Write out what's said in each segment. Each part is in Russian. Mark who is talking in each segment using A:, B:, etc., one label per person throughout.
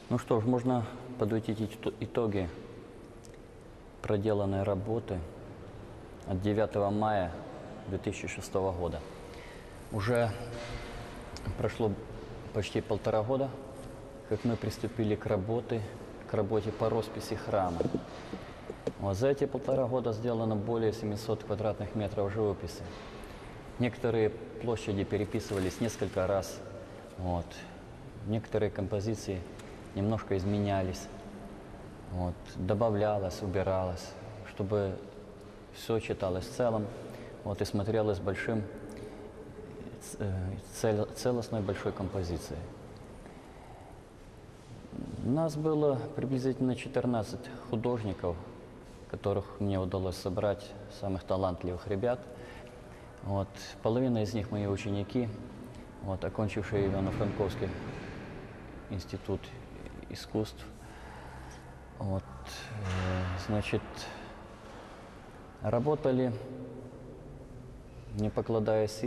A: Ну что ж, можно подводить итоги проделанной работы от 9 мая 2006 года. Уже прошло почти 1,5 года, как мы приступили к работе по росписи храма. Вот за эти 1,5 года сделано более 700 квадратных метров живописи. Некоторые площади переписывались несколько раз. Вот. Некоторые композиции немножко изменялись. Вот. Добавлялось, убиралось, чтобы все читалось в целом, вот, и смотрелось большим, целостной большой композицией. У нас было приблизительно 14 художников, которых мне удалось собрать, самых талантливых ребят. Вот. Половина из них мои ученики, вот, окончившие Ивано-Франковский институт искусств. Вот, значит, работали, не покладая сил,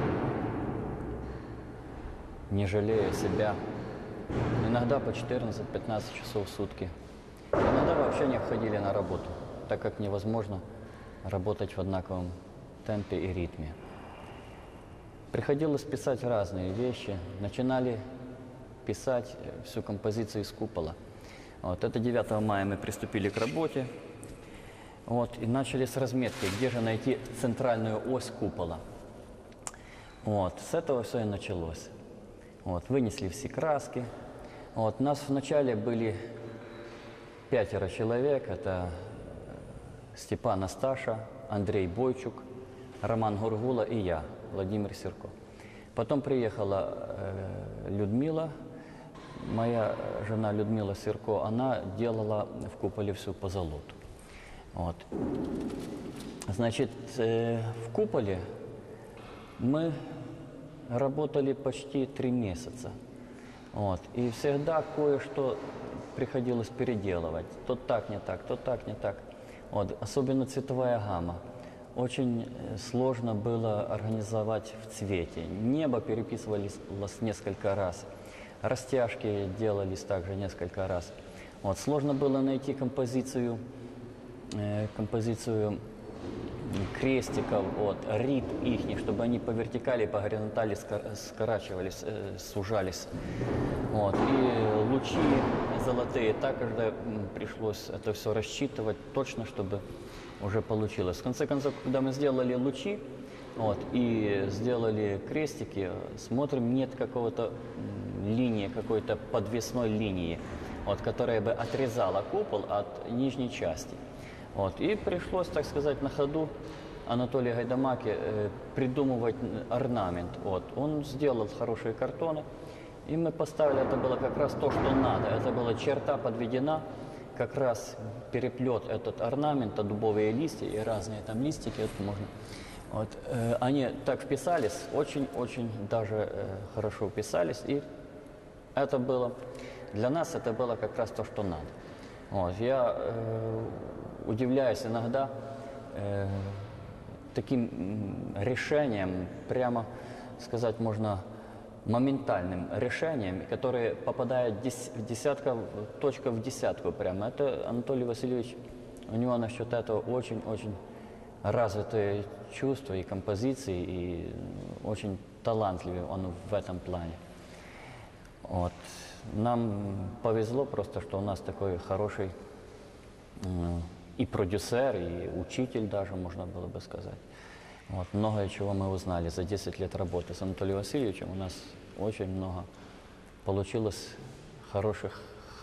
A: не жалея себя. Иногда по 14-15 часов в сутки. Иногда вообще не ходили на работу, так как невозможно работать в одинаковом темпе и ритме. Приходилось писать разные вещи. Начинали писать всю композицию из купола. Вот, это 9 мая мы приступили к работе. Вот, и начали с разметки, где же найти центральную ось купола. Вот, с этого все и началось. Вот, вынесли все краски. Вот, нас вначале были 5 человек. Это Степан Асташа, Андрей Бойчук, Роман Гургула и я, Владимир Сирко. Потом приехала Людмила, моя жена Людмила Сирко, она делала в куполе всю позолоту. Вот. Значит, в куполе мы работали почти 3 месяца. Вот. И всегда кое-что приходилось переделывать. То так, не так, то так, не так. Вот. Особенно цветовая гамма. Очень сложно было организовать в цвете. Небо переписывалось несколько раз. Растяжки делались также несколько раз. Вот. Сложно было найти композицию крестиков, вот, рит их, чтобы они по вертикали, по горизонтали скорачивались, сужались. Вот. И лучи золотые, также пришлось это все рассчитывать точно, чтобы уже получилось. В конце концов, когда мы сделали лучи, вот, и сделали крестики, смотрим, нет какого-то линии, какой-то подвесной линии, вот, которая бы отрезала купол от нижней части. Вот, и пришлось, так сказать, на ходу Анатолию Гайдамаке придумывать орнамент. Вот. Он сделал хорошие картоны, и мы поставили, это было как раз то, что надо. Это была черта подведена, как раз переплет этот орнамент, дубовые листья и разные там листики, это можно. Вот. Они так вписались, очень-очень даже хорошо вписались, и это было, для нас это было как раз то, что надо. Вот. Я удивляюсь иногда таким решением, прямо сказать можно, моментальным решением, которое попадает в десятку, точка в десятку прямо. Это Анатолий Васильевич, у него насчет этого очень-очень развитые чувства и композиции, и очень талантливый он в этом плане. Вот. Нам повезло просто, что у нас такой хороший и продюсер, и учитель даже, можно было бы сказать. Вот. Многое чего мы узнали за 10 лет работы с Анатолием Васильевичем. У нас очень много получилось хороших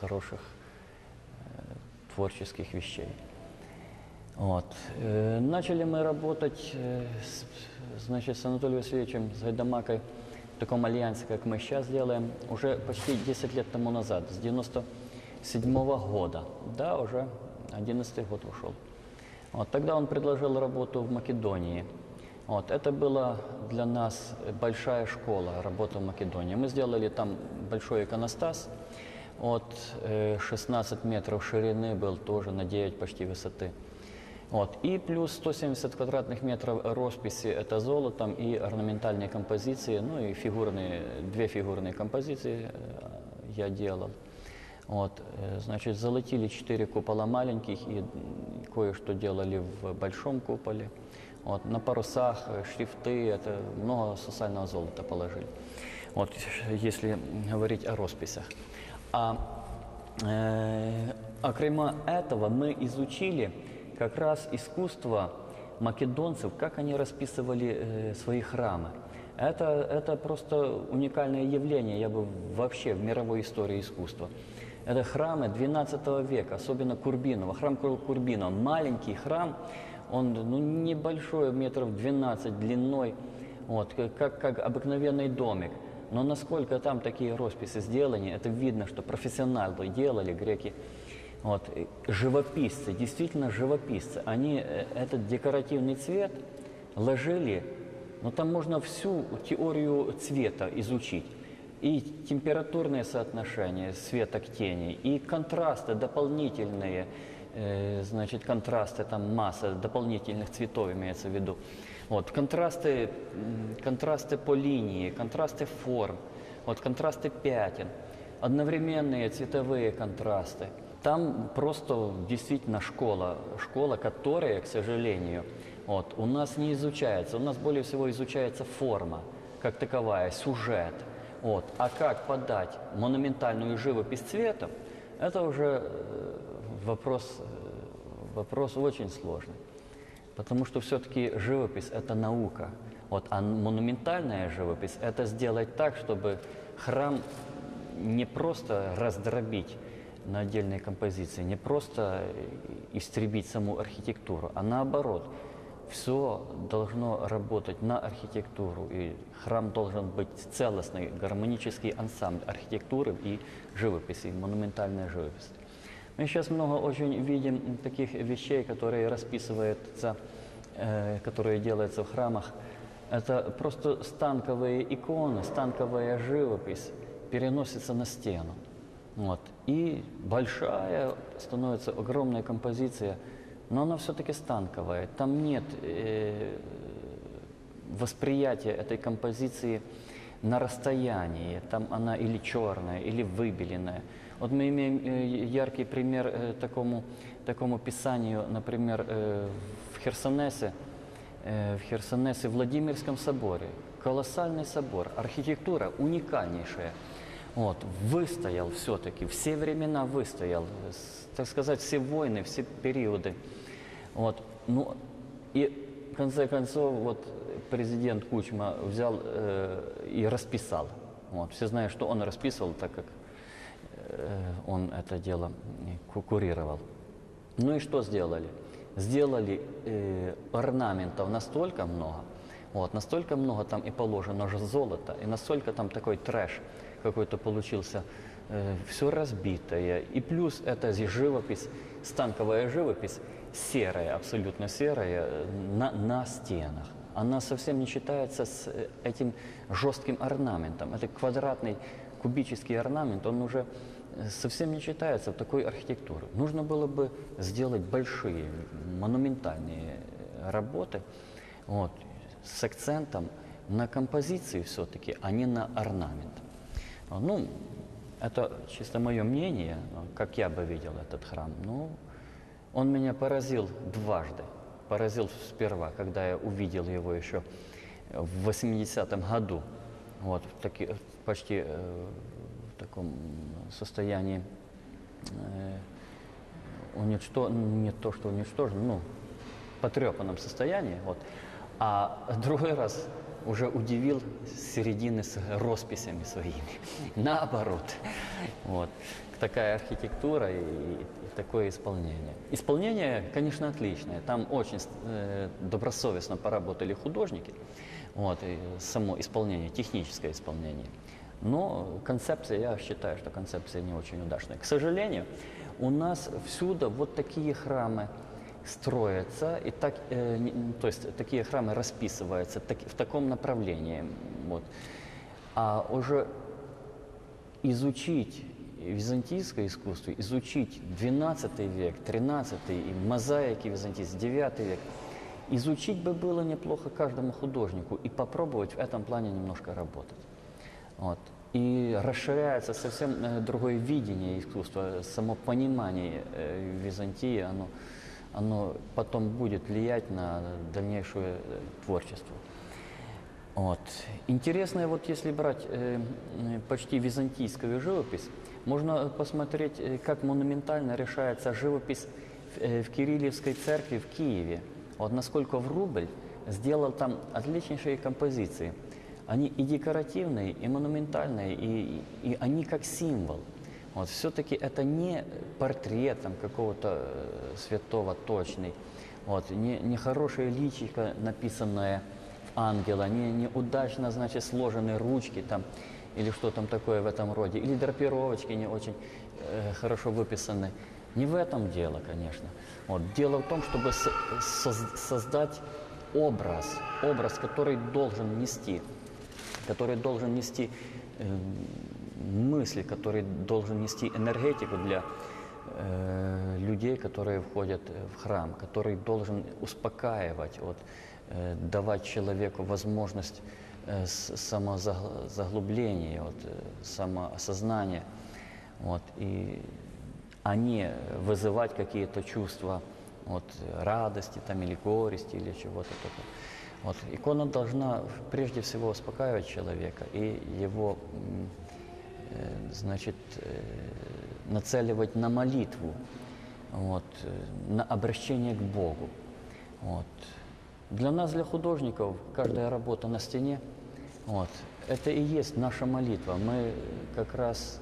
A: творческих вещей. Вот. Начали мы работать значит, с Анатолием Васильевичем, с Гайдамакой в таком альянсе, как мы сейчас делаем, уже почти 10 лет тому назад, с 97-го года. Да, уже 11-й год ушел. Вот. Тогда он предложил работу в Македонии. Вот. Это была для нас большая школа, работа в Македонии. Мы сделали там большой иконостас. Вот, 16 метров ширины был тоже на 9 почти высоты. Вот. И плюс 170 квадратных метров росписи, это золотом, и орнаментальные композиции, ну и две фигурные композиции я делал. Вот, значит, золотили 4 купола маленьких и кое-что делали в большом куполе. Вот, на парусах шрифты, это много сусального золота положили. Вот, если говорить о росписях. Окремо этого мы изучили как раз искусство македонцев, как они расписывали свои храмы. Это просто уникальное явление, я бы вообще в мировой истории искусства. Это храмы XII века, особенно Курбинова. Храм Курбинова, маленький храм, он небольшой, метров 12 длиной, вот, как обыкновенный домик. Но насколько там такие росписи сделаны, это видно, что профессионалы делали, греки. Вот, живописцы, действительно живописцы, они этот декоративный цвет ложили, но там можно всю теорию цвета изучить. И температурные соотношения света к тени, и контрасты дополнительные, значит, контрасты, там масса дополнительных цветов имеется в виду. Вот, контрасты по линии, контрасты форм, вот, контрасты пятен, одновременные цветовые контрасты. Там просто действительно школа, которая, к сожалению, вот, у нас не изучается. У нас более всего изучается форма, как таковая, сюжет. Вот. А как подать монументальную живопись цветом, это уже вопрос очень сложный. Потому что все-таки живопись – это наука. Вот. А монументальная живопись – это сделать так, чтобы храм не просто раздробить на отдельные композиции, не просто истребить саму архитектуру, а наоборот, все должно работать на архитектуру, и храм должен быть целостный, гармонический ансамбль архитектуры и живописи, монументальная живопись. Мы сейчас много очень видим таких вещей, которые расписываются, которые делаются в храмах. Это просто станковые иконы, станковая живопись переносится на стену. Вот. И большая становится огромная композиция, но она все-таки станковая. Там нет восприятия этой композиции на расстоянии. Там она или черная, или выбеленная. Вот мы имеем яркий пример такому писанию, например, в Херсонесе, в Владимирском соборе. Колоссальный собор, архитектура уникальнейшая. Вот, выстоял все-таки, все времена выстоял, так сказать, все войны, все периоды. Вот, ну, и в конце концов, вот, президент Кучма взял и расписал. Вот, все знают, что он расписывал, так как он это дело курировал. Ну и что сделали? Сделали орнаментов настолько много, вот, настолько много там и положено же золота, и настолько там такой трэш какой-то получился, все разбитое. И плюс это живопись, станковая живопись, серая, абсолютно серая, на стенах. Она совсем не считается с этим жестким орнаментом. Это квадратный кубический орнамент, он уже совсем не считается в такой архитектуре. Нужно было бы сделать большие, монументальные работы, вот, с акцентом на композиции все-таки, а не на орнамент. Ну, это чисто мое мнение, как я бы видел этот храм. Ну, он меня поразил дважды. Поразил сперва, когда я увидел его еще в 80-м году, вот, почти в таком состоянии, не то что уничтожен, ну, потрепанном состоянии. Вот. А другой раз уже удивил с середины с росписями своими. Наоборот. Вот. Такая архитектура и такое исполнение. Исполнение, конечно, отличное. Там очень добросовестно поработали художники. Вот, и само исполнение, техническое исполнение. Но концепция, я считаю, что концепция не очень удачная. К сожалению, у нас всюду вот такие храмы строятся, и так, то есть такие храмы расписываются в таком направлении. Вот. А уже изучить византийское искусство, изучить XII век, XIII и мозаики византийские, IX век, изучить бы было неплохо каждому художнику и попробовать в этом плане немножко работать. Вот. И расширяется совсем другое видение искусства, само понимание Византии, оно потом будет влиять на дальнейшее творчество. Вот. Интересно, вот если брать почти византийскую живопись, можно посмотреть, как монументально решается живопись в Кирилловской церкви в Киеве. Вот насколько Врубель сделал там отличнейшие композиции. Они и декоративные, и монументальные, и они как символ. Вот. Все-таки это не портрет там, какого-то святого точный, вот. Не хорошее личико, написанное в ангела, не удачно, значит, сложенные ручки там, или что там такое в этом роде, или драпировочки не очень хорошо выписаны. Не в этом дело, конечно. Вот. Дело в том, чтобы создать образ, который должен нести мысли, который должен нести энергетику для людей, которые входят в храм, который должен успокаивать, вот, давать человеку возможность самозаглубления, вот, самоосознания, вот, а не вызывать какие-то чувства, вот, радости там, или горести, или чего-то такого. Вот. Икона должна прежде всего успокаивать человека и его, значит, нацеливать на молитву, вот, на обращение к Богу. Вот. Для нас, для художников, каждая работа на стене, вот, это и есть наша молитва. Мы как раз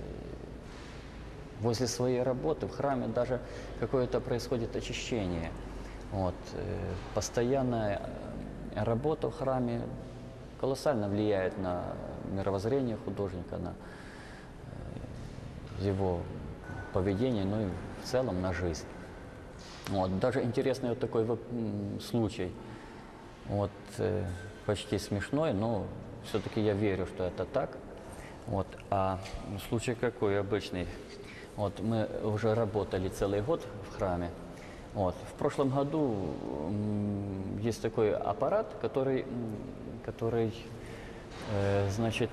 A: возле своей работы в храме даже какое-то происходит очищение. Вот. Постоянная работа в храме колоссально влияет на мировоззрение художника, на его поведение, ну и в целом на жизнь. Вот. Даже интересный вот такой случай, вот, почти смешной, но все-таки я верю, что это так. Вот. А случай какой обычный? Вот мы уже работали целый год в храме. Вот. В прошлом году есть такой аппарат, который значит,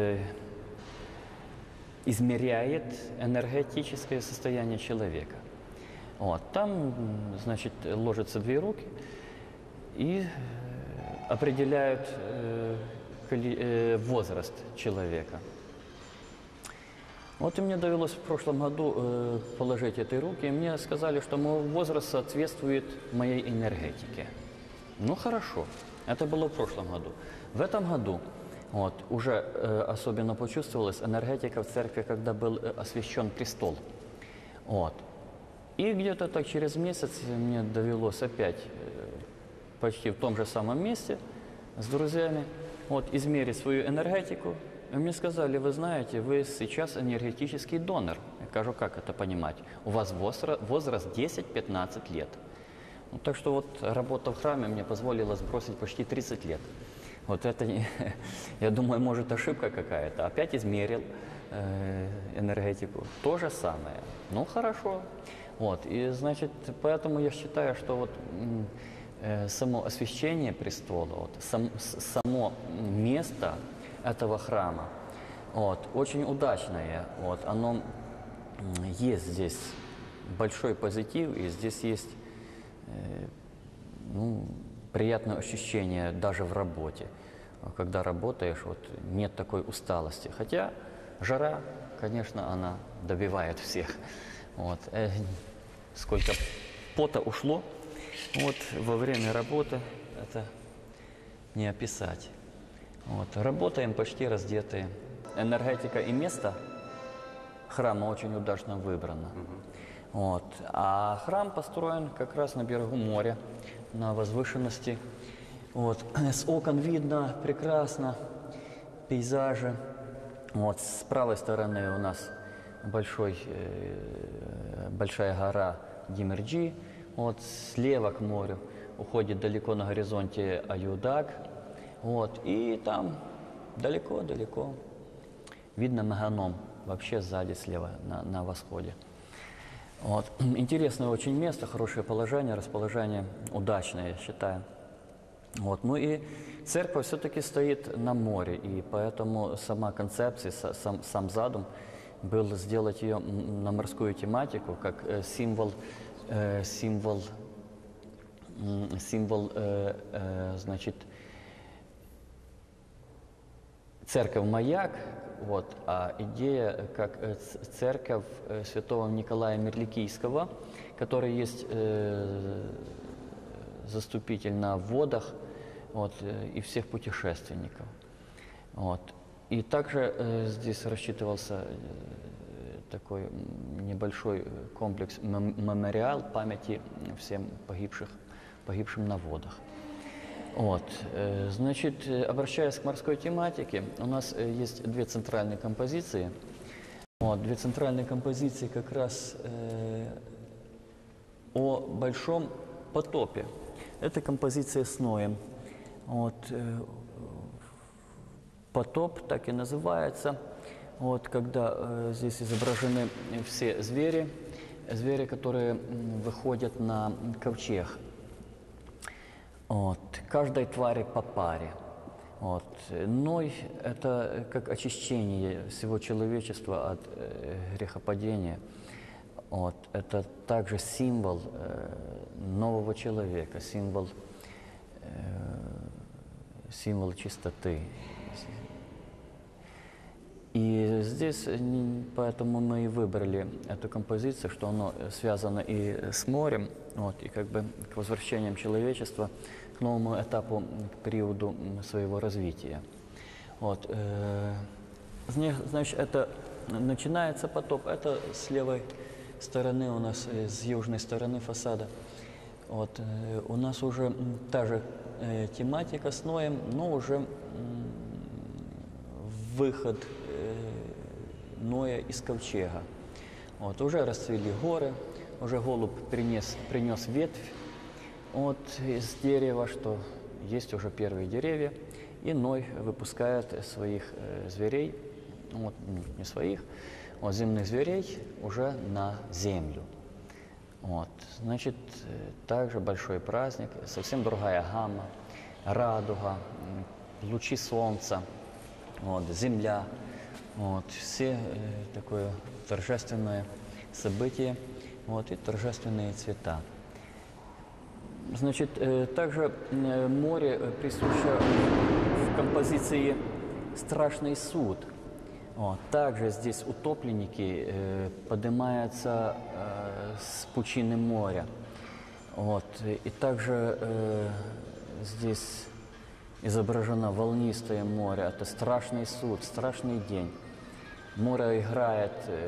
A: измеряет энергетическое состояние человека. Вот. Там, значит, ложатся две руки и определяют возраст человека. Вот и мне довелось в прошлом году положить эти руки, и мне сказали, что мой возраст соответствует моей энергетике. Ну хорошо, это было в прошлом году. В этом году вот, уже особенно почувствовалась энергетика в церкви, когда был освящен престол. Вот. И где-то так через месяц мне довелось опять почти в том же самом месте с друзьями вот, измерить свою энергетику. И мне сказали, вы знаете, вы сейчас энергетический донор. Я скажу, как это понимать? У вас возраст 10-15 лет. Ну, так что вот работа в храме мне позволила сбросить почти 30 лет. Вот это, я думаю, может ошибка какая-то. Опять измерил энергетику. То же самое. Ну, хорошо. Вот. И, значит, поэтому я считаю, что вот само освящение престола, вот, само место этого храма, вот, очень удачное. Вот, оно есть здесь большой позитив, и здесь есть ну, приятное ощущение даже в работе. Когда работаешь, вот, нет такой усталости. Хотя жара, конечно, она добивает всех. Вот, сколько пота ушло вот, во время работы, это не описать. Вот, работаем почти раздетые. Энергетика и место храма очень удачно выбрано. Вот. А храм построен как раз на берегу моря, на возвышенности. Вот. С окон видно прекрасно пейзажи. Вот. С правой стороны у нас большая гора Димерджи. Вот. Слева к морю уходит далеко на горизонте Аюдаг. Вот. И там далеко-далеко видно Маганом, вообще сзади, слева, на восходе. Вот. Интересное очень место, хорошее положение, расположение удачное, я считаю. Вот. Ну и, Церковь все-таки стоит на море, и поэтому сама концепция, сам задум был сделать ее на морскую тематику, как символ, значит, церковь-маяк, вот, а идея как церковь святого Николая Мерликийского, который есть заступитель на водах, вот, и всех путешественников. Вот. И также здесь рассчитывался такой небольшой комплекс мемориал памяти всем погибшим на водах. Вот. Значит, обращаясь к морской тематике, у нас есть две центральные композиции. Вот, две центральные композиции как раз о большом потопе. Это композиция с Ноем. Вот, потоп так и называется. Вот, когда здесь изображены все звери, которые выходят на ковчег. Вот, каждой твари по паре. Вот. Ной – это как очищение всего человечества от грехопадения. Вот. Это также символ нового человека, символ чистоты. И здесь поэтому мы и выбрали эту композицию, что оно связано и с морем, вот, и как бы к возвращениям человечества к новому этапу, к периоду своего развития. Вот, значит, это начинается потоп, это с левой стороны у нас, с южной стороны фасада. Вот, у нас уже та же тематика с Ноем, но уже выход Ноя из ковчега. Вот, уже расцвели горы, уже голубь принес ветвь вот, из дерева, что есть уже первые деревья, и Ной выпускает своих зверей, вот, не своих, вот, земных зверей уже на землю. Вот, значит, также большой праздник, совсем другая гамма, радуга, лучи солнца, вот, земля, вот, все такое торжественное событие, вот, и торжественные цвета. Значит, также море присуще в композиции «Страшный суд». Вот, также здесь утопленники поднимаются с пучины моря. Вот, и также здесь изображено волнистое море. Это страшный суд, страшный день. Море играет,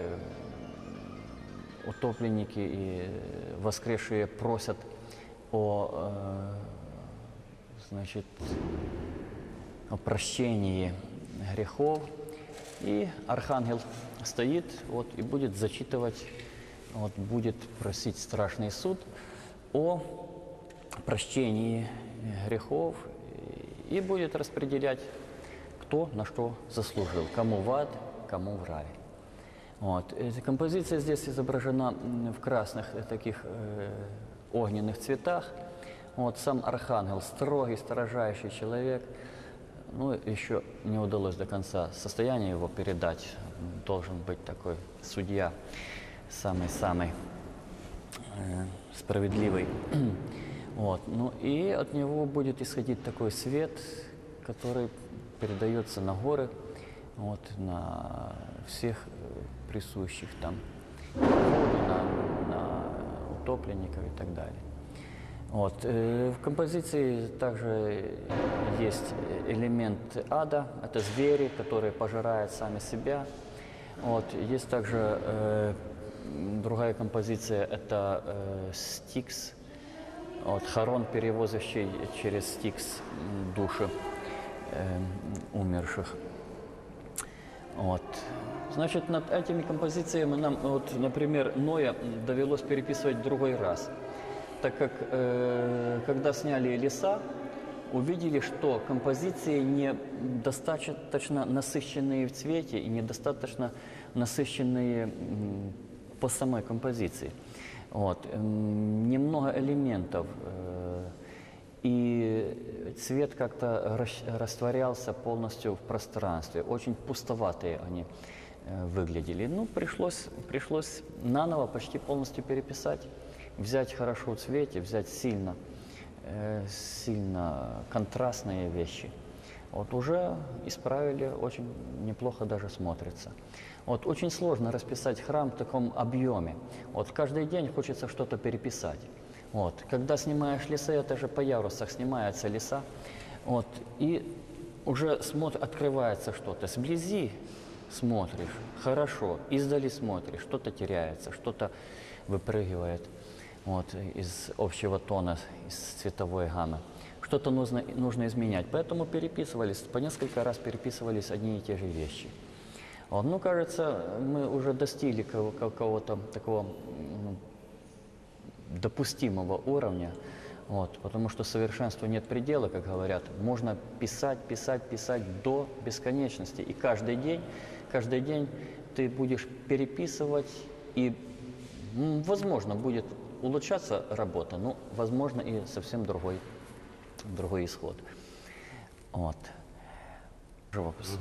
A: утопленники и воскресшие просят значит, о прощении грехов. И архангел стоит вот, и будет зачитывать, вот, будет просить страшный суд о прощении грехов и будет распределять, кто на что заслужил, кому в ад, кому в рай. Вот. Эта композиция здесь изображена в красных таких огненных цветах. Вот. Сам архангел, строгий, строжайший человек. Ну, еще не удалось до конца состояние его передать. Должен быть такой судья, самый-самый справедливый. Вот. Ну, и от него будет исходить такой свет, который передается на горы, вот, на всех присущих там, на утопленников и так далее. Вот. В композиции также есть элемент ада, это звери, которые пожирают сами себя. Вот. Есть также другая композиция, это стикс, вот, хорон, перевозящий через стикс души умерших. Вот. Значит, над этими композициями нам, вот, например, Ноя довелось переписывать в другой раз, так как, когда сняли леса, увидели, что композиции недостаточно насыщенные в цвете и недостаточно насыщенные по самой композиции. Вот. Немного элементов. и цвет как-то растворялся полностью в пространстве. Очень пустоватые они выглядели. Ну, пришлось наново почти полностью переписать, взять хорошо в цвете, взять сильно контрастные вещи. Вот уже исправили, очень неплохо даже смотрится. Вот очень сложно расписать храм в таком объеме. Вот каждый день хочется что-то переписать. Вот. Когда снимаешь леса, это же по ярусах снимаются леса, вот, и уже открывается что-то. Сблизи смотришь, хорошо, издали смотришь, что-то теряется, что-то выпрыгивает вот, из общего тона, из цветовой гаммы. Что-то нужно изменять. Поэтому переписывались, по несколько раз переписывались одни и те же вещи. Вот, ну, кажется, мы уже достигли какого-то такого допустимого уровня, вот, потому что совершенству нет предела, как говорят. Можно писать, писать, писать до бесконечности. И каждый день ты будешь переписывать, и, возможно, будет улучшаться работа, но, возможно, и совсем другой исход. Вот. Живопись.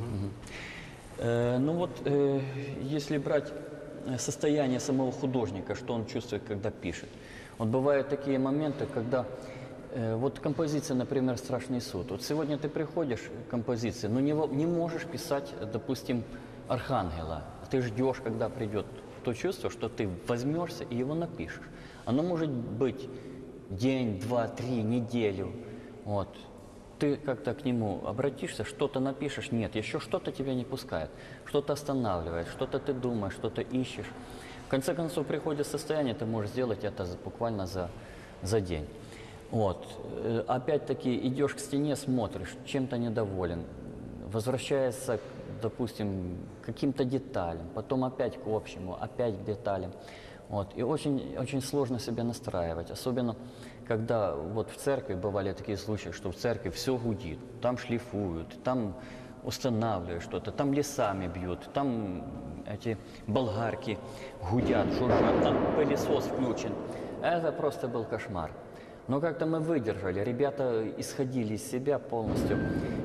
A: Ну вот, если брать состояние самого художника, что он чувствует, когда пишет. Вот бывают такие моменты, когда вот композиция, например, «Страшный суд». Вот сегодня ты приходишь к композиции, но не можешь писать, допустим, Архангела. Ты ждешь, когда придет то чувство, что ты возьмешься и его напишешь. Оно может быть день, два, три, неделю. Вот. Ты как-то к нему обратишься, что-то напишешь, нет, еще что-то тебя не пускает, что-то останавливает, что-то ты думаешь, что-то ищешь. В конце концов, приходит состояние, ты можешь сделать это буквально за день. Вот. Опять-таки идешь к стене, смотришь, чем-то недоволен, возвращаешься, допустим, к каким-то деталям, потом опять к общему, опять к деталям. Вот. И очень сложно себя настраивать, особенно когда вот в церкви бывали такие случаи, что в церкви все гудит, там шлифуют, там устанавливают что-то, там лесами бьют, там эти болгарки гудят, жужжат, там пылесос включен. Это просто был кошмар. Но как-то мы выдержали, ребята исходили из себя полностью,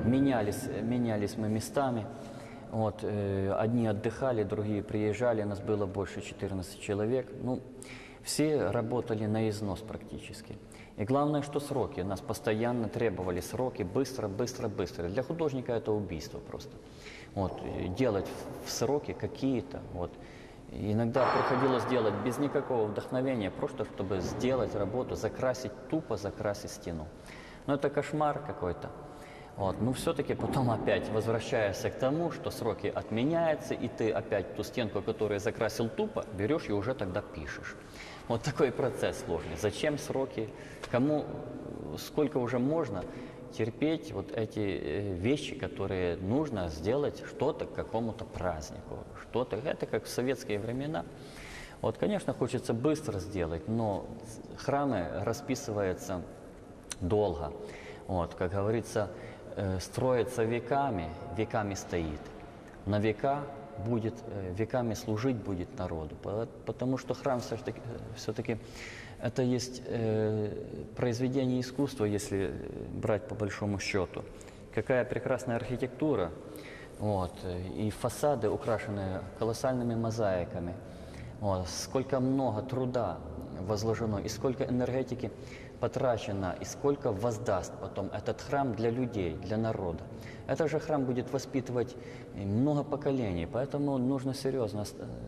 A: менялись мы местами. Вот, одни отдыхали, другие приезжали, нас было больше 14 человек. Ну, все работали на износ практически. И главное, что сроки. Нас постоянно требовали сроки быстро. Для художника это убийство просто. Вот, делать в сроки какие-то. Вот. Иногда приходилось делать без никакого вдохновения, просто чтобы сделать работу, тупо закрасить стену. Но это кошмар какой-то. Вот. Но все-таки потом опять возвращаешься к тому, что сроки отменяются, и ты опять ту стенку, которую закрасил тупо, берешь и уже тогда пишешь. Вот такой процесс сложный. Зачем сроки? Кому, сколько уже можно терпеть вот эти вещи, которые нужно сделать что-то к какому-то празднику. Что-то, это как в советские времена. Вот, конечно, хочется быстро сделать, но храмы расписываются долго. Вот, как говорится, строится веками стоит. На века будет, веками служить будет народу. Потому что храм все-таки это есть произведение искусства, если брать по большому счету. Какая прекрасная архитектура. Вот, и фасады украшены колоссальными мозаиками. Вот, сколько много труда возложено, и сколько энергетики потрачено, и сколько воздаст потом этот храм для людей, для народа. Этот же храм будет воспитывать много поколений, поэтому нужно серьезно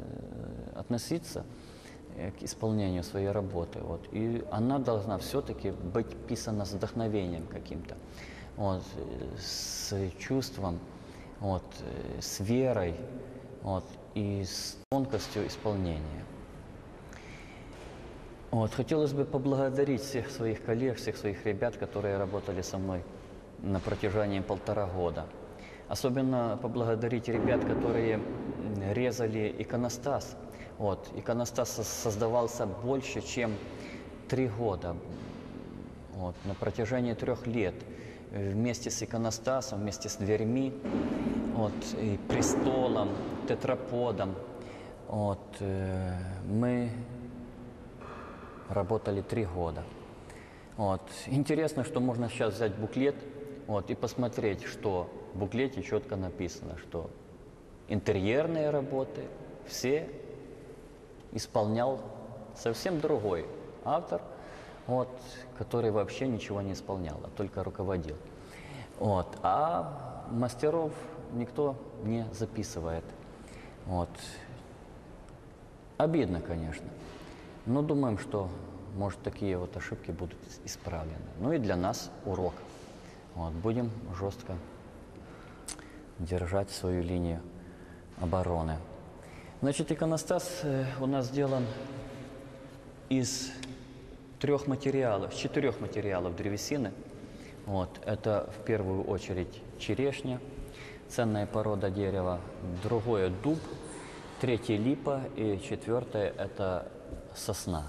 A: относиться к исполнению своей работы. Вот. И она должна все-таки быть писана с вдохновением каким-то, вот, с чувством, вот, с верой, вот, и с тонкостью исполнения. Вот, хотелось бы поблагодарить всех своих коллег, всех своих ребят, которые работали со мной на протяжении 1,5 года. Особенно поблагодарить ребят, которые резали иконостас. Вот, иконостас создавался больше, чем 3 года. Вот, на протяжении 3 лет. Вместе с иконостасом, вместе с дверьми, вот, и престолом, тетраподом. Вот, мы работали 3 года. Вот. Интересно, что можно сейчас взять буклет вот, и посмотреть, что в буклете четко написано, что интерьерные работы все исполнял совсем другой автор, вот, который вообще ничего не исполнял, а только руководил. Вот. А мастеров никто не записывает. Вот. Обидно, конечно, но думаем, что, может, такие вот ошибки будут исправлены. Ну и для нас урок. Вот. Будем жестко держать свою линию обороны. Значит, иконостас у нас сделан из четырех материалов древесины. Вот. Это в первую очередь черешня, ценная порода дерева, другое дуб, третье липа и четвертое это сосна.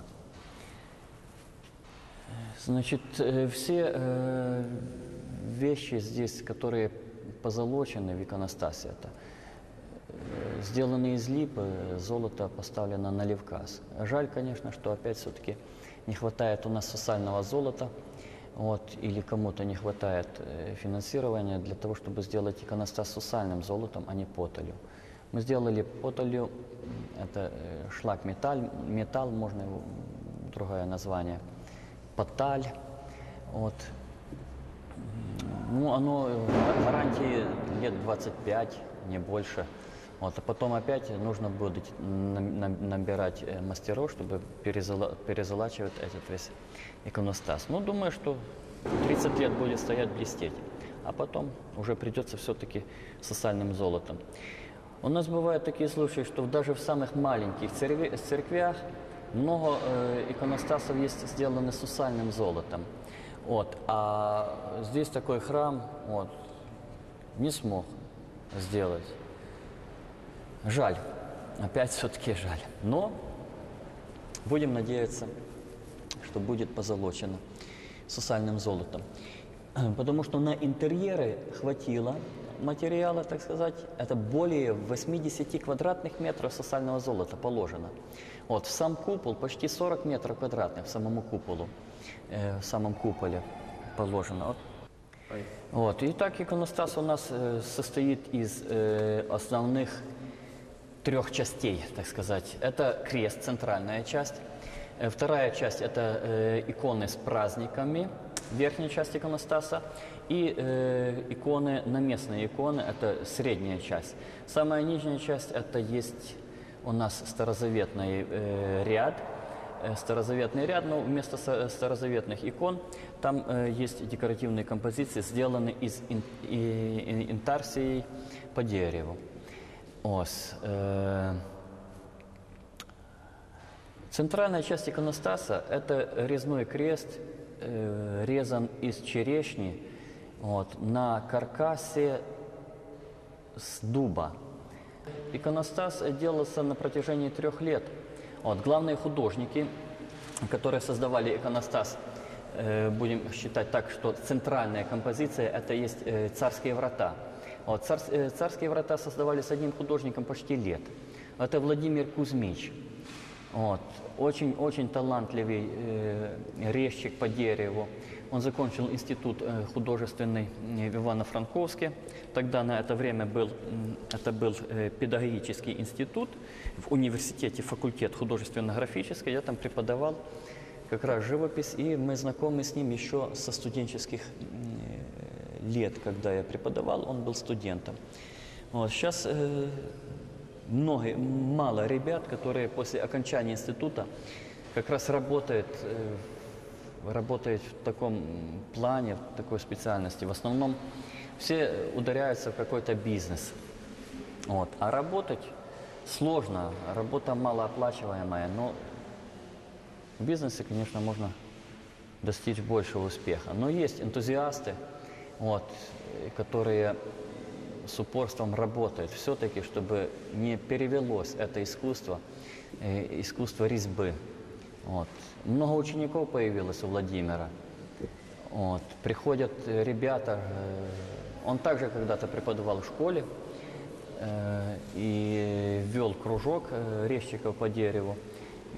A: Значит, все вещи здесь, которые позолочены в иконостасе, это сделаны из липы, золото поставлено на Левказ. Жаль, конечно, что опять все-таки не хватает у нас сусального золота, вот, или кому-то не хватает финансирования для того, чтобы сделать иконостас сусальным золотом, а не потолью. Мы сделали потолью, это шлак-металл, можно его, другое название, поталь. Вот. Ну, оно гарантии лет 25, не больше. Вот. А потом опять нужно будет набирать мастеров, чтобы перезалачивать этот весь иконостас. Ну, думаю, что 30 лет будет стоять, блестеть. А потом уже придется все-таки сусальным золотом. У нас бывают такие случаи, что даже в самых маленьких церквях много иконостасов есть сделаны сусальным золотом. Вот. А здесь такой храм вот, не смог сделать. Жаль, опять все-таки жаль. Но будем надеяться, что будет позолочено сусальным золотом. Потому что на интерьеры хватило материала, так сказать, это более 80 квадратных метров сусального золота положено. Вот, в сам купол почти 40 метров квадратных, в самому куполу, в самом куполе положено. Вот. И так иконостас у нас состоит из основных трех частей, так сказать. Это крест, центральная часть. Вторая часть – это иконы с праздниками, верхняя часть иконостаса. И иконы, наместные иконы – это средняя часть. Самая нижняя часть – это есть у нас старозаветный ряд, но вместо старозаветных икон там есть декоративные композиции, сделанные из интарсий по дереву. Центральная часть иконостаса – это резной крест, резан из черешни вот, на каркасе с дуба. Иконостас делался на протяжении 3 лет. Вот, главные художники, которые создавали иконостас, будем считать так, что центральная композиция – это есть царские врата. Вот, царские врата создавали с одним художником почти лет. Это Владимир Кузьмич. Вот. Очень талантливый резчик по дереву. Он закончил институт художественный в Ивано-Франковске. Тогда на это время был педагогический институт в университете, факультет художественно-графический. Я там преподавал как раз живопись, и мы знакомы с ним еще со студенческих лет, когда я преподавал, он был студентом. Вот. Сейчас мало ребят, которые после окончания института как раз работают в таком плане, в такой специальности. В основном все ударяются в какой-то бизнес. Вот. А работать сложно, работа малооплачиваемая, но в бизнесе, конечно, можно достичь большего успеха. Но есть энтузиасты, вот, которые с упорством работают все-таки, чтобы не перевелось это искусство резьбы. Вот. Много учеников появилось у Владимира. Вот. Приходят ребята, он также когда-то преподавал в школе и вел кружок резчиков по дереву.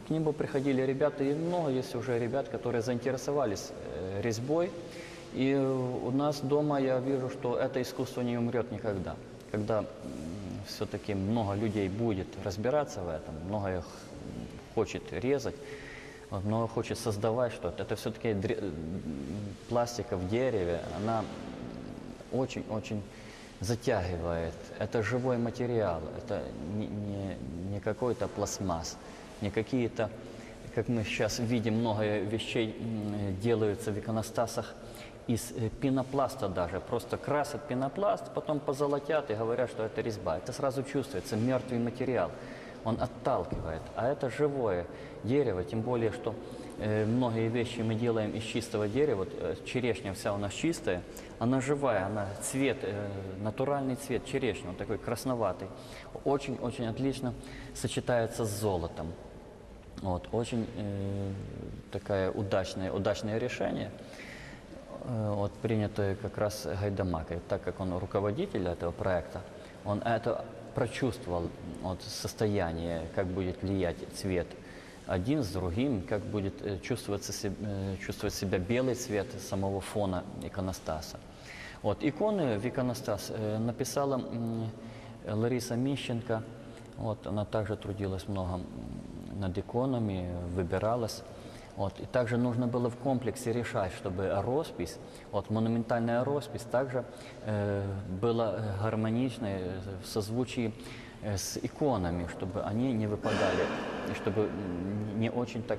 A: к нему приходили ребята, и много есть уже ребят, которые заинтересовались резьбой. И у нас дома я вижу, что это искусство не умрет никогда. Когда все-таки много людей будет разбираться в этом, много их хочет резать, вот, много хочет создавать что-то. Это все-таки пластика в дереве, она очень-очень затягивает. Это живой материал, это не какой-то пластмасс, не какие-то, как мы сейчас видим, много вещей делаются в иконостасах из пенопласта даже. Просто красят пенопласт, потом позолотят и говорят, что это резьба. Это сразу чувствуется, мертвый материал. Он отталкивает. А это живое дерево, тем более, что многие вещи мы делаем из чистого дерева. Вот, черешня вся у нас чистая, она живая, она цвет, натуральный цвет черешни, он такой красноватый. Очень-очень отлично сочетается с золотом. Вот, очень такое удачное решение. Вот, принятое как раз Гайдамакой, так как он руководитель этого проекта, он это прочувствовал, вот, состояние, как будет влиять цвет один с другим, как будет чувствовать себя белый цвет самого фона иконостаса. Вот, иконы в иконостас написала Лариса Мищенко, вот, она также трудилась много над иконами, выбиралась. Вот. И также нужно было в комплексе решать, чтобы роспись, вот, монументальная роспись также была гармоничной, в созвучии с иконами, чтобы они не выпадали, и чтобы не очень так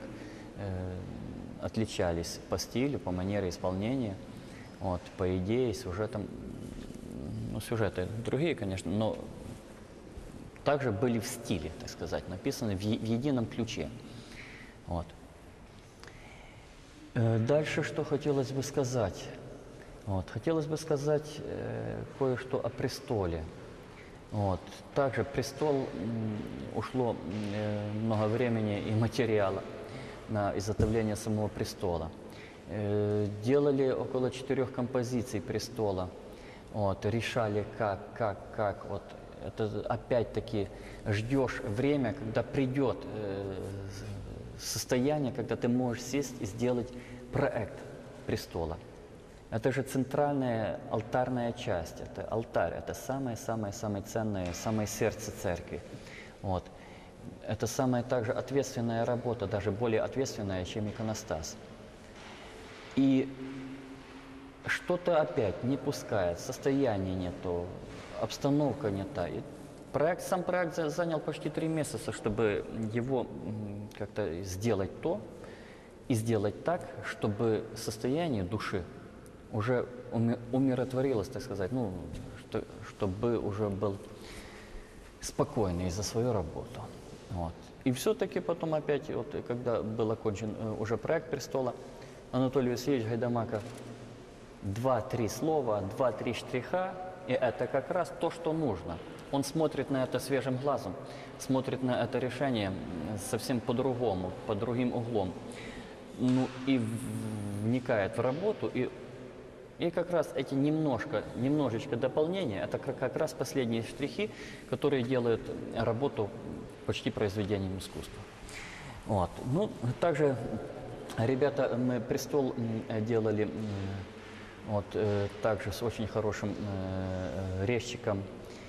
A: отличались по стилю, по манере исполнения, вот, по идее, сюжетам. Ну, сюжеты другие, конечно, но также были в стиле, так сказать, написаны в едином ключе. Вот. Дальше, что хотелось бы сказать? Вот, хотелось бы сказать кое-что о престоле. Вот. Также престол ушло много времени и материала на изготовление самого престола. Делали около 4 композиций престола. Вот, решали, как. Вот. Это опять-таки ждешь время, когда придет состояние, когда ты можешь сесть и сделать проект престола. Это же центральная алтарная часть, это алтарь, это самое-самое-самое ценное, самое сердце церкви. Вот. Это самая также ответственная работа, даже более ответственная, чем иконостас. И что-то опять не пускает, состояния нету, обстановка не та. И сам проект занял почти 3 месяца, чтобы его как-то сделать и сделать так, чтобы состояние души уже умиротворилось, так сказать, ну, чтобы уже был спокойный за свою работу. Вот. И все-таки потом опять, вот, когда был окончен уже проект престола, Анатолий Васильевич Гайдамаков 2-3 слова, 2-3 штриха, и это как раз то, что нужно. Он смотрит на это свежим глазом, смотрит на это решение совсем по-другому, под другим углом. Ну, и вникает в работу, и как раз эти немножечко дополнения, это как раз последние штрихи, которые делают работу почти произведением искусства. Вот. Ну, также ребята, мы престол делали вот, также с очень хорошим резчиком,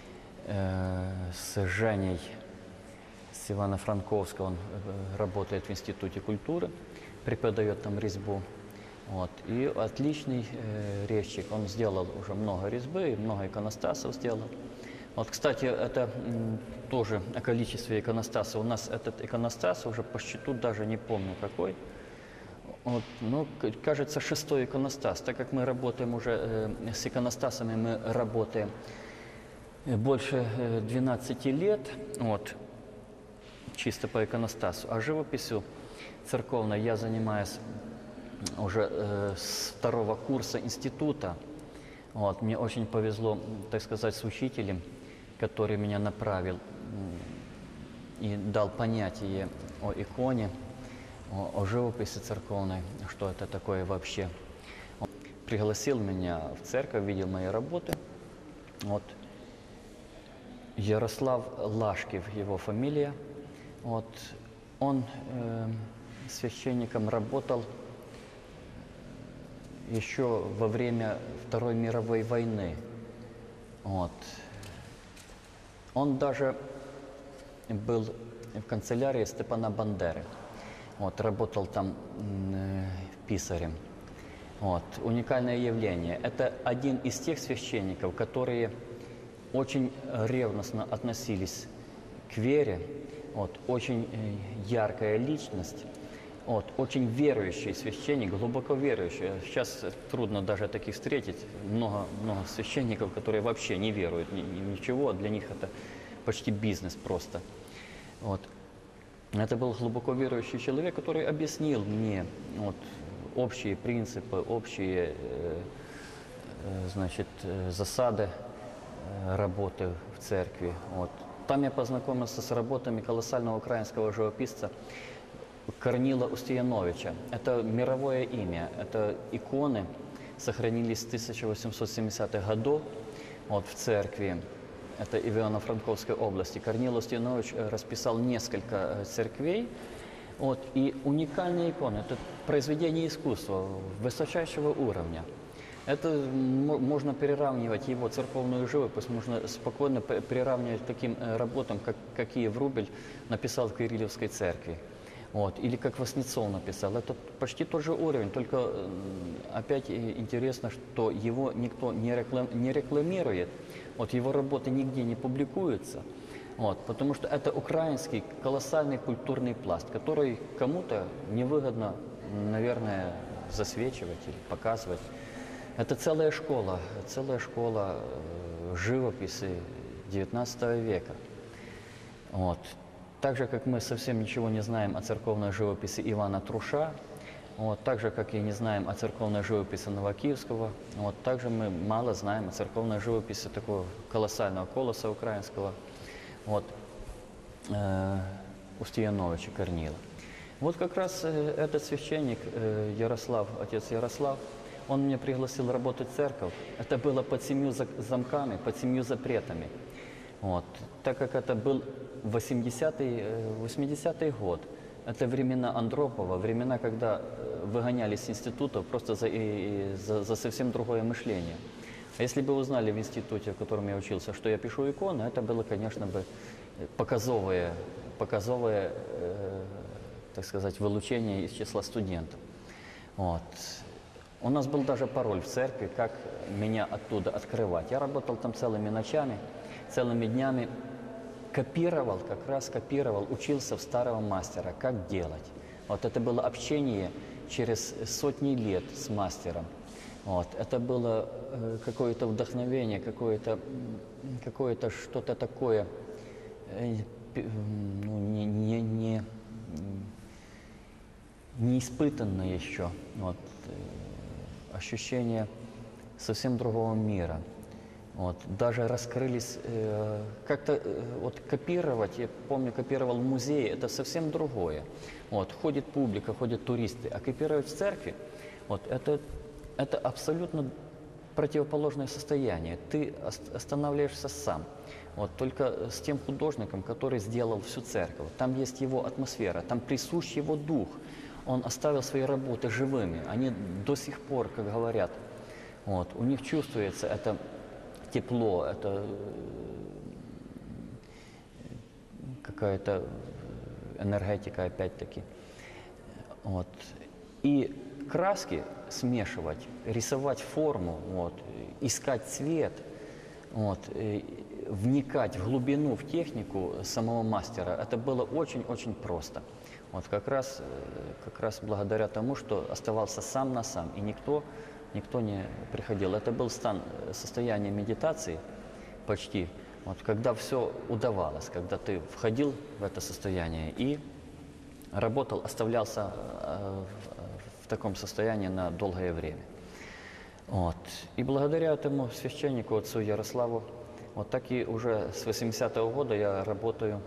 A: с Женей, с Ивано-Франковска. Он работает в Институте культуры, преподает там резьбу. Вот. И отличный резчик, он сделал уже много резьбы, много иконостасов сделал. Вот, кстати, это тоже о количестве иконостасов. У нас этот иконостас уже по счету даже не помню какой. Вот, ну, кажется, 6-й иконостас. Так как мы работаем уже с иконостасами, мы работаем больше 12 лет, вот, чисто по иконостасу. А живописью церковной я занимаюсь уже с 2-го курса института. Вот, мне очень повезло, так сказать, с учителем, который меня направил и дал понятие о иконе, о живописи церковной, что это такое вообще. Он пригласил меня в церковь, видел мои работы. Вот. Ярослав Лашкев, его фамилия. Вот. Он священником работал еще во время Второй мировой войны. Вот. Он даже был в канцелярии Степана Бандеры. Вот, работал там писарем. Вот. Уникальное явление. Это один из тех священников, которые очень ревностно относились к вере. Вот. Очень яркая личность. Вот. Очень верующий священник, глубоко верующий. Сейчас трудно даже таких встретить. Много священников, которые вообще не веруют ничего. Для них это почти бизнес просто. Вот. Это был глубоко верующий человек, который объяснил мне вот, общие принципы, общие значит, засады работы в церкви. Вот. Там я познакомился с работами колоссального украинского живописца Корнила Устияновича. Это мировое имя. Это иконы сохранились с 1870-х годов вот, в церкви. Это в Ивано-Франковской области. Корнил Устиянович расписал несколько церквей. Вот, и уникальные иконы. Это произведение искусства высочайшего уровня. Это можно приравнивать его церковную живопись, можно спокойно приравнивать к таким работам, какие Врубель написал в Кирилловской церкви. Вот, или как Васнецов написал. Это почти тот же уровень, только опять интересно, что его никто не рекламирует. Вот, его работы нигде не публикуются, вот, потому что это украинский колоссальный культурный пласт, который кому-то невыгодно, наверное, засвечивать или показывать. Это целая школа живописи XIX века. Вот. Так же, как мы совсем ничего не знаем о церковной живописи Ивана Труша, вот, так же, как и не знаем о церковной живописи Новокиевского, вот, также мы мало знаем о церковной живописи такого колоссального колоса украинского, вот, Устияновича Корнила. Вот как раз этот священник Ярослав, отец Ярослав, он меня пригласил работать в церковь. Это было под 7 замками, под 7 запретами. Вот. Так как это был 80-й год, это времена Андропова, времена, когда выгоняли с институтов просто за совсем другое мышление. А если бы узнали в институте, в котором я учился, что я пишу иконы, это было, конечно, бы показовое так сказать, вылучение из числа студентов. Вот. У нас был даже пароль в церкви, как меня оттуда открывать. Я работал там целыми ночами, целыми днями. Копировал, учился в старого мастера, как делать. Вот это было общение через сотни лет с мастером. Вот. Это было какое-то вдохновение, какое-то что-то такое неиспытанное еще. Вот. Ощущение совсем другого мира. Вот. Даже раскрылись, как-то вот копировать, я помню, копировал в музее, это совсем другое. Вот. Ходит публика, ходят туристы, а копировать в церкви, вот, это абсолютно противоположное состояние. Ты останавливаешься сам, вот, только с тем художником, который сделал всю церковь. Там есть его атмосфера, там присущ его дух. Он оставил свои работы живыми, они до сих пор, как говорят, вот, у них чувствуется это тепло, это какая-то энергетика опять-таки. Вот. И краски смешивать, рисовать форму, вот, искать цвет, вот, вникать в глубину, в технику самого мастера, это было очень-очень просто. Вот как раз благодаря тому, что оставался сам на сам, и никто не приходил. Это был состояние медитации почти, вот, когда все удавалось, когда ты входил в это состояние и работал, оставлялся в таком состоянии на долгое время. Вот. И благодаря этому священнику, отцу Ярославу, вот так и уже с 80-го года я работаю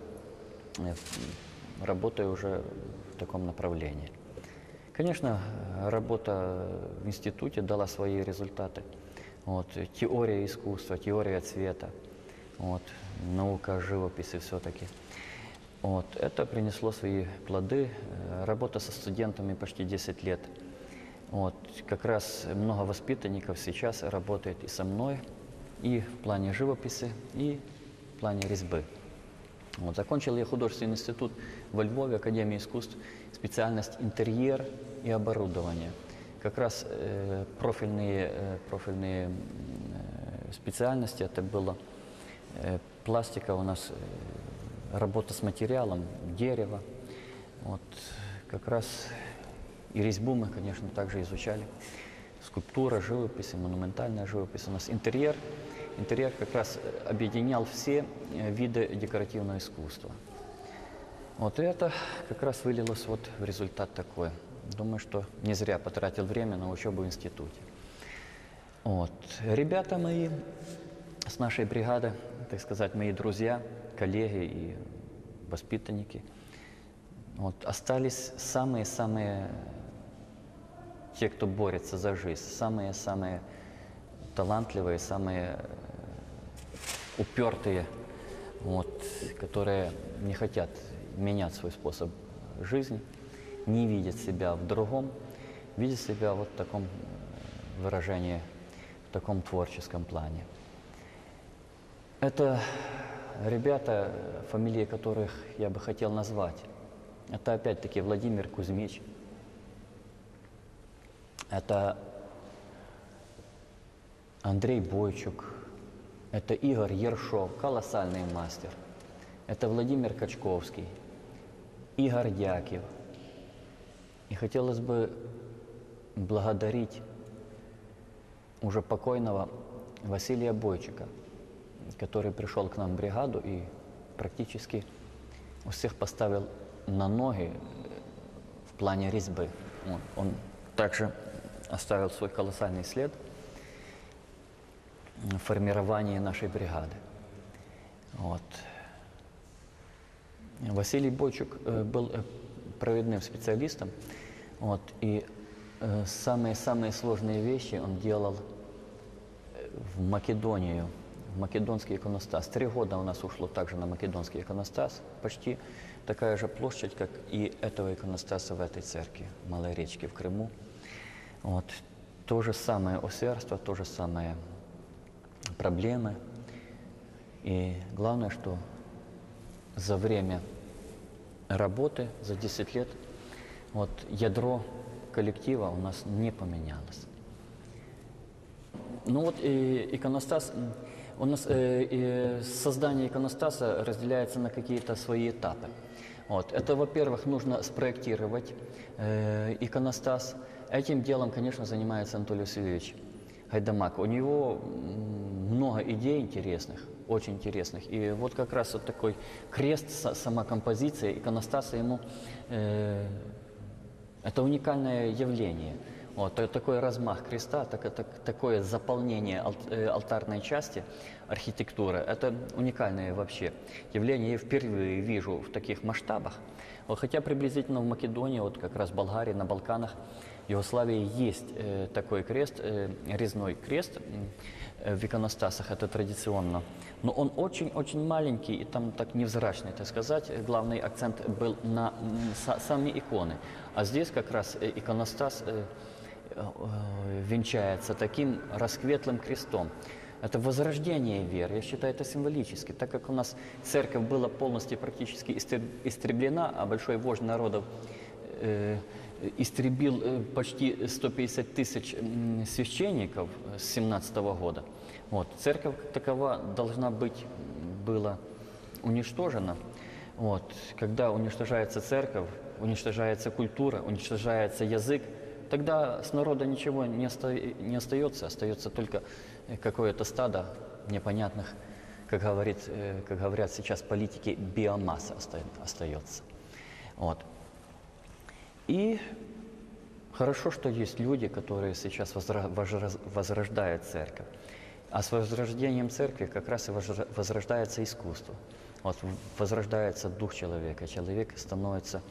A: уже в таком направлении. Конечно, работа в институте дала свои результаты. Вот, теория искусства, теория цвета, вот, наука о живописи все-таки. Вот. Это принесло свои плоды. Работа со студентами почти 10 лет. Вот. Как раз много воспитанников сейчас работает и со мной, и в плане живописи, и в плане резьбы. Вот. Закончил я художественный институт во Львове, Академии искусств, специальность интерьер и оборудование. Как раз профильные специальности это было пластика у нас, работа с материалом, дерево. Вот. Как раз и резьбу мы, конечно, также изучали. Скульптура, живопись, монументальная живопись. У нас интерьер. Интерьер как раз объединял все виды декоративного искусства. Вот и это как раз вылилось вот в результат такой. Думаю, что не зря потратил время на учебу в институте. Вот. Ребята мои с нашей бригады, так сказать, мои друзья, коллеги и воспитанники, вот, остались самые-самые те, кто борется за жизнь, самые-самые талантливые, самые упертые, вот, которые не хотят менять свой способ жизни, не видят себя в другом, видят себя вот в таком выражении, в таком творческом плане. Это ребята, фамилии которых я бы хотел назвать. Это опять-таки Владимир Кузьмич. Это Андрей Бойчук. Это Игорь Ершов, колоссальный мастер. Это Владимир Качковский, Игорь Дякив. И хотелось бы благодарить уже покойного Василия Бойчика, который пришел к нам в бригаду и практически у всех поставил на ноги в плане резьбы. Он также оставил свой колоссальный след в формировании нашей бригады. Вот. Василий Бойчук был проводным специалистом, вот, и самые сложные вещи он делал в Македонию, в македонский иконостас. 3 года у нас ушло также на македонский иконостас, почти такая же площадь, как и этого иконостаса в этой церкви, в Малой Речке в Крыму. Вот. То же самое усердство, то же самое проблемы. И главное, что за время работы, за 10 лет, вот, ядро коллектива у нас не поменялось. Ну вот и иконостас, у нас создание иконостаса разделяется на какие-то свои этапы. Вот. Это, во-первых, нужно спроектировать иконостас. Этим делом, конечно, занимается Анатолий Васильевич Гайдамак. У него много идей интересных, очень интересных. И вот как раз вот такой крест, сама композиция иконостаса ему это уникальное явление. Вот, такой размах креста, такое заполнение алтарной части архитектуры, это уникальное вообще явление. Я впервые вижу в таких масштабах. Вот, хотя приблизительно в Македонии, вот как раз в Болгарии, на Балканах, Югославии есть такой крест, резной крест в иконостасах, это традиционно. Но он очень-очень маленький и там так невзрачный, так сказать. Главный акцент был на сами иконы. А здесь как раз иконостас венчается таким раскветлым крестом. Это возрождение веры. Я считаю, это символически. Так как у нас церковь была полностью практически истреблена, а большой вождь народов истребил почти 150 тысяч священников с 17 года. Вот. Церковь такова должна быть была уничтожена. Вот. Когда уничтожается церковь, уничтожается культура, уничтожается язык, тогда с народа ничего не остается, остается только какое-то стадо непонятных, как говорят сейчас политики, биомасса остается. Вот. И хорошо, что есть люди, которые сейчас возрождают церковь. А с возрождением церкви как раз и возрождается искусство. Вот, возрождается дух человека, человек становится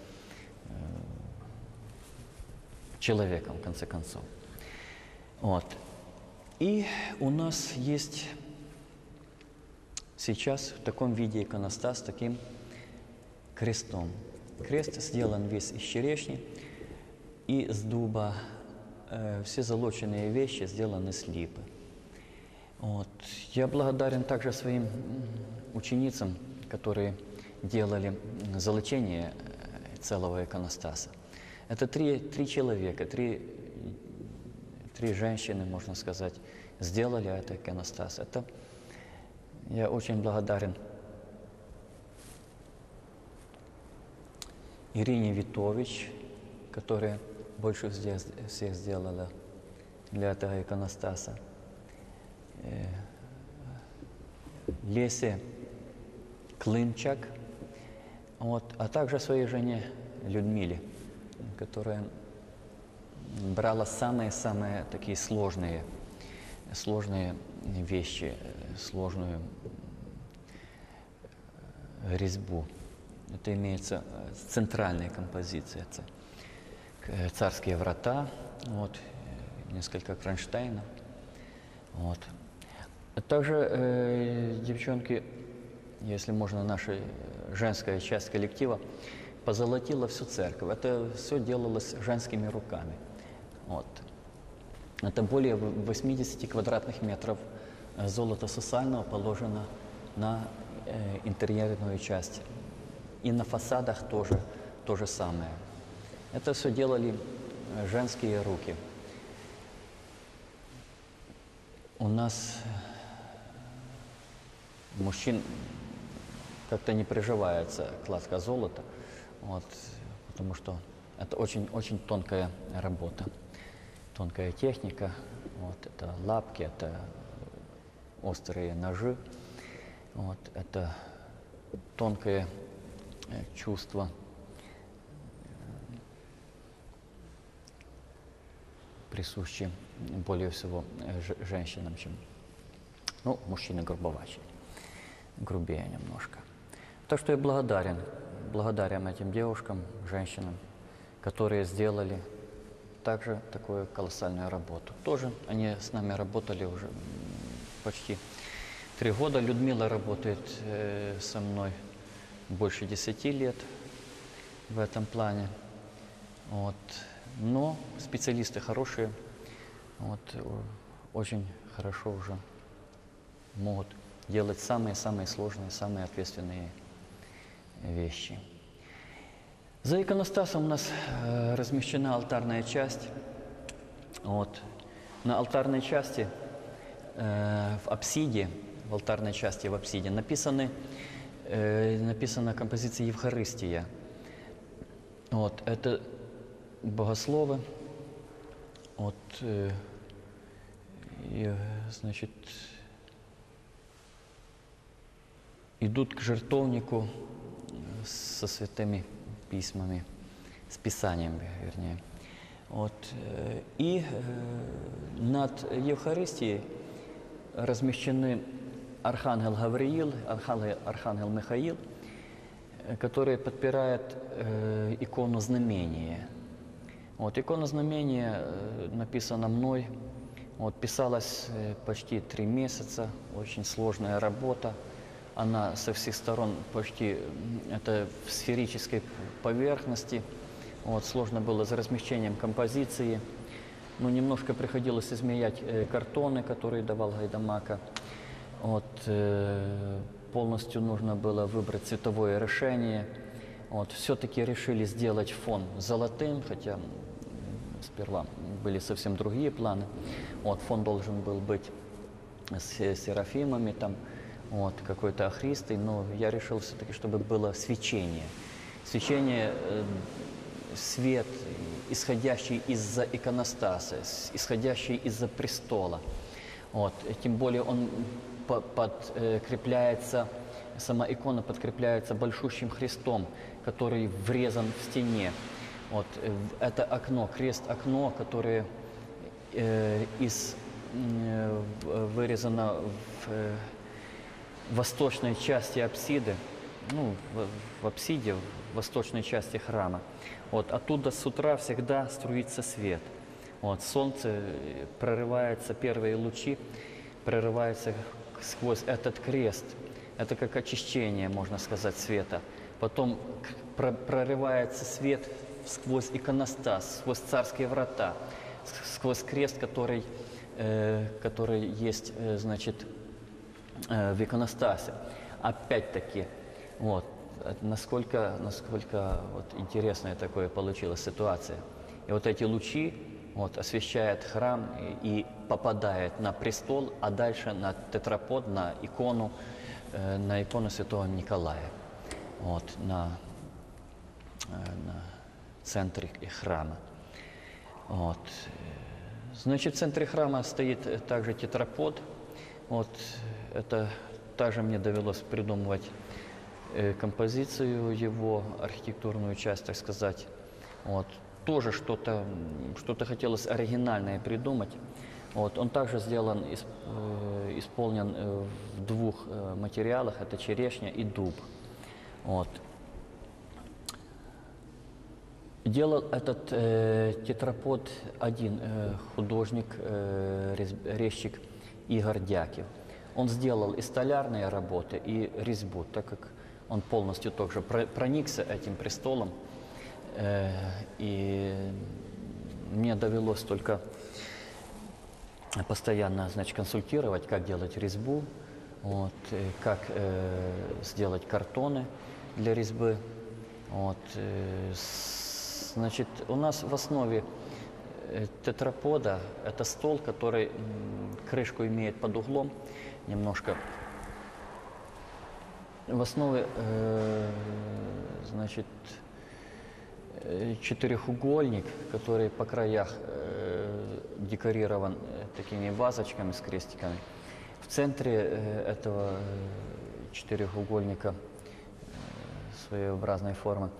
A: человеком, в конце концов. Вот. И у нас есть сейчас в таком виде иконостас, таким крестом. Крест сделан весь из черешни и с дуба. Все залоченные вещи сделаны с липы. Вот. Я благодарен также своим ученицам, которые делали золочение целого иконостаса. Это три человека, три женщины, можно сказать, сделали этот иконостас. Это я очень благодарен Ирине Витович, которая больше всех сделала для этого иконостаса. Лесе Клынчак, вот, а также своей жене Людмиле, которая брала самые-самые такие сложные вещи, сложную резьбу. Это имеется центральная композиция. Это царские врата, вот, несколько кронштейнов. Вот. Также девчонки, если можно, наша женская часть коллектива позолотила всю церковь. Это все делалось женскими руками. Вот. Это более 80 квадратных метров золота сусального положено на интерьерную часть. И на фасадах тоже то же самое. Это все делали женские руки. У нас мужчин как-то не приживается кладка золота, вот, потому что это очень тонкая работа, тонкая техника. Вот, это лапки, это острые ножи, вот, это тонкое чувство, присущее более всего женщинам, чем, ну, мужчины грубоваче, грубее немножко. Так что я благодарен этим девушкам, женщинам, которые сделали также такую колоссальную работу. Тоже они с нами работали уже почти 3 года. Людмила работает со мной больше 10 лет в этом плане. Вот. Но специалисты хорошие, вот, очень хорошо уже могут делать самые-самые сложные, самые ответственные вещи. За иконостасом у нас размещена алтарная часть. Вот. На алтарной части в апсиде, написана композиция Евхаристия. Вот. Это богословы. Вот, значит, идут к жертвовнику со святыми письмами, с писаниями, вернее. Вот. И над Евхаристией размещены архангел Гавриил, архангел Михаил, который подпирает икону знамения. Вот, икона знамения написана мной, вот, писалась почти 3 месяца, очень сложная работа. Она со всех сторон почти, это в сферической поверхности, вот, сложно было с размещением композиции. Ну, немножко приходилось изменять картоны, которые давал Гайдамака. Вот, полностью нужно было выбрать цветовое решение. Вот, все-таки решили сделать фон золотым, хотя сперва были совсем другие планы. Вот, фон должен был быть с серафимами, там, вот, какой-то охристый, но я решил все-таки, чтобы было свечение. Свечение, свет, исходящий из-за иконостаса, исходящий из-за престола. Вот, тем более он подкрепляется, сама икона подкрепляется большущим крестом, который врезан в стене. Вот, это окно, крест-окно, которое вырезано в восточной части апсиды, ну, в апсиде, в восточной части храма. Вот, оттуда с утра всегда струится свет. Вот, солнце прорывается, первые лучи прорываются сквозь этот крест. Это как очищение, можно сказать, света. Потом прорывается свет сквозь иконостас, сквозь царские врата, сквозь крест, который есть, значит, в иконостасе. Опять-таки, вот, насколько вот интересная такая получилась ситуация. И вот эти лучи вот, освещают храм и попадают на престол, а дальше на тетрапод, на икону святого Николая, вот, на центре храма. Вот. Значит, в центре храма стоит также тетрапод. Вот, это также мне довелось придумывать композицию, его архитектурную часть, так сказать. Вот. Тоже что-то хотелось оригинальное придумать. Вот. Он также исполнен в двух материалах, это черешня и дуб. Вот. Делал этот тетрапод один художник, резчик Игорь Дякив. Он сделал и столярные работы, и резьбу, так как он полностью также проникся этим престолом. И мне довелось только постоянно, значит, консультировать, как делать резьбу, вот, как сделать картоны для резьбы. Вот, значит, у нас в основе тетрапода это стол, который крышку имеет под углом немножко. В основе, значит, четырехугольник, который по краях декорирован такими вазочками с крестиками. В центре этого четырехугольника своеобразной формы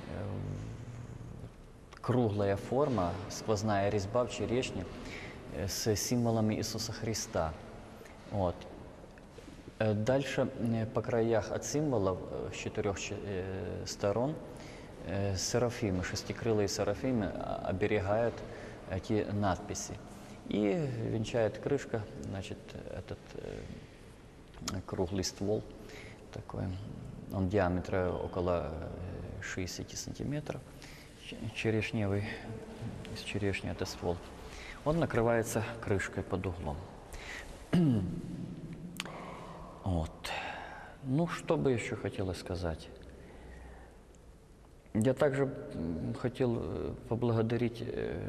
A: круглая форма, сквозная резьба в черешне с символами Иисуса Христа. Вот. Дальше по краях от символов с четырех сторон серафимы, шестикрылые серафимы оберегают эти надписи. И венчает крышка, значит, этот круглый ствол такой, он диаметра около 60 сантиметров, черешневый, из черешни это ствол. Он накрывается крышкой под углом. Вот. Ну, что бы еще хотелось сказать? Я также хотел поблагодарить,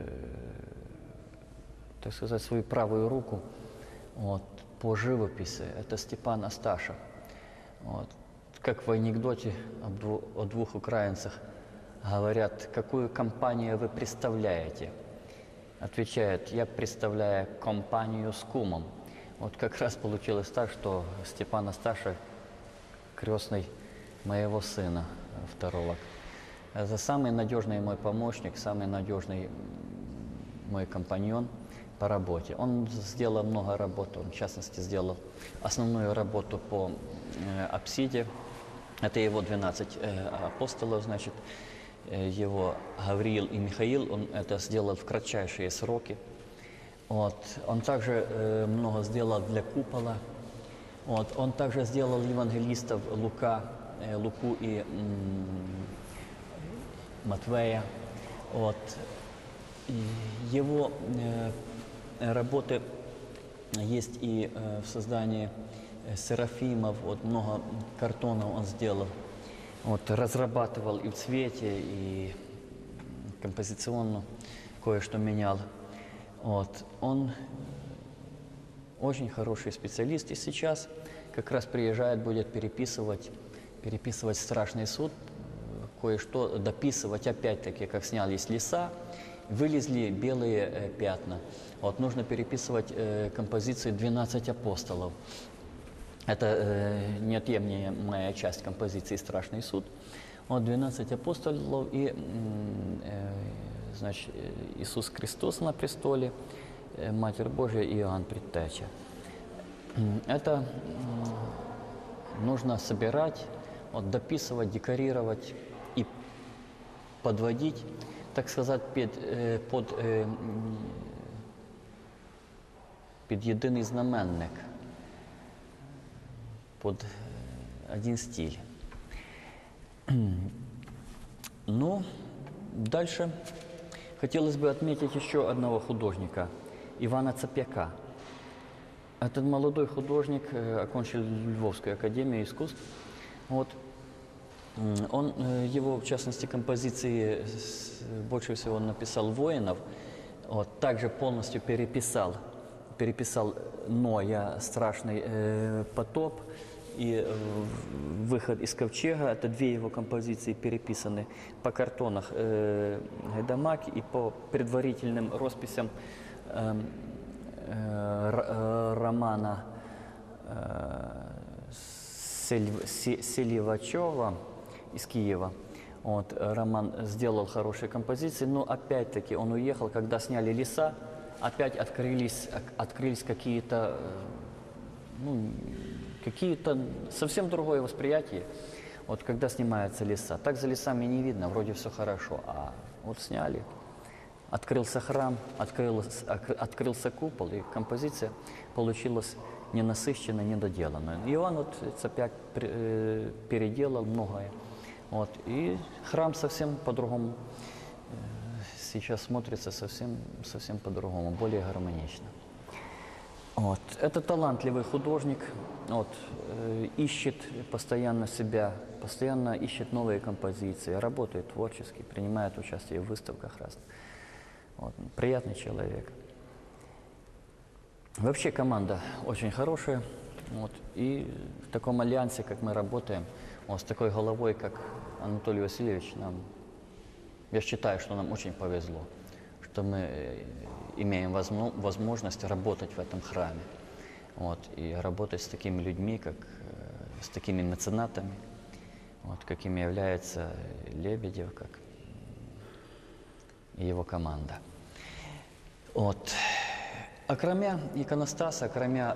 A: так сказать, свою правую руку вот, по живописи. Это Степан Асташев. Вот. Как в анекдоте о двух украинцах говорят, какую компанию вы представляете? Отвечает, я представляю компанию с кумом. Вот как раз получилось так, что Степан Асташев крестный моего сына второго. Это самый надежный мой помощник, самый надежный мой компаньон по работе. Он сделал много работ, он в частности сделал основную работу по апсиде. Это его 12 апостолов, значит, его Гавриил и Михаил, он это сделал в кратчайшие сроки. Вот. Он также много сделал для купола. Вот. Он также сделал евангелистов Луку и Матвея. Вот. И его работы есть и в создании серафимов, вот, много картонов он сделал. Вот, разрабатывал и в цвете, и композиционно кое-что менял. Вот. Он очень хороший специалист, и сейчас как раз приезжает, будет переписывать «Страшный суд», кое-что дописывать, опять-таки, как снялись леса, вылезли белые пятна. Вот, нужно переписывать композицию «12 апостолов». Это неотъемлемая часть композиции «Страшный суд». Вот 12 апостолов и, значит, Иисус Христос на престоле, Матерь Божия и Иоанн Предтеча. Это нужно собирать, вот, дописывать, декорировать и подводить, так сказать, под єдиний знаменник, под один стиль. Ну, дальше хотелось бы отметить еще одного художника, Ивана Цапяка. Этот молодой художник окончил Львовскую академию искусств. Вот. Он, его, в частности, композиции больше всего написал воинов. Вот. Также полностью переписал Ноя, страшный потоп и выход из ковчега. Это две его композиции переписаны по картонах Гайдамак и по предварительным росписям романа Селивачева из Киева. Вот, Роман сделал хорошие композиции, но опять-таки он уехал, когда сняли «Леса», опять открылись какие-то, ну, какие-то совсем другое восприятие. Вот когда снимаются «Леса», так за лесами не видно, вроде все хорошо, а вот сняли, открылся храм, открылся купол, и композиция получилась ненасыщенной, недоделанной. Иван вот Цапяк переделал многое. Вот, и храм совсем по-другому сейчас смотрится, совсем по-другому, более гармонично. Вот. Это талантливый художник, вот, ищет постоянно себя, постоянно ищет новые композиции, работает творчески, принимает участие в выставках разных. Вот, приятный человек. Вообще команда очень хорошая. Вот, и в таком альянсе, как мы работаем, вот, с такой головой, как Анатолий Васильевич, я считаю, что нам очень повезло, что мы имеем возможность работать в этом храме. Вот, и работать с такими людьми, с такими меценатами, вот, какими является Лебедев, как и его команда. Вот. Окромя иконостаса, окромя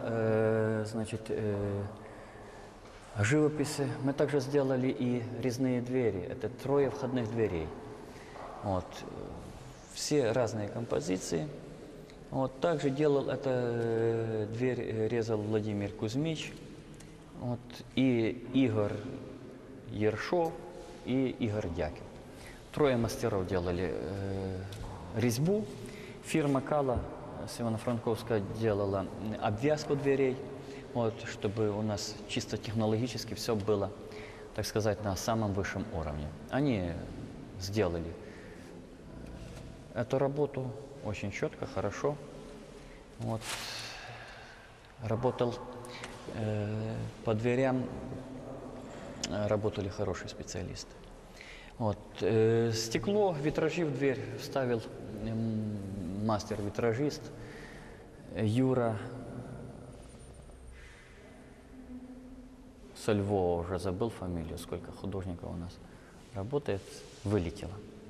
A: живописи, мы также сделали и резные двери. Это 3 входных дверей. Вот. Все разные композиции. Вот. Также делал это дверь, резал Владимир Кузьмич, вот. И Игорь Ершов, и Игорь Дякин. 3 мастеров делали резьбу. Фирма Кала с Ивано-Франковска делала обвязку дверей, вот, чтобы у нас чисто технологически все было, так сказать, на самом высшем уровне. Они сделали эту работу очень четко, хорошо. Вот. Работал по дверям, работали хорошие специалисты. Вот. Стекло, витражи в дверь вставил мастер-витражист Юра со Львова, уже забыл фамилию, сколько художников у нас работает, вылетело.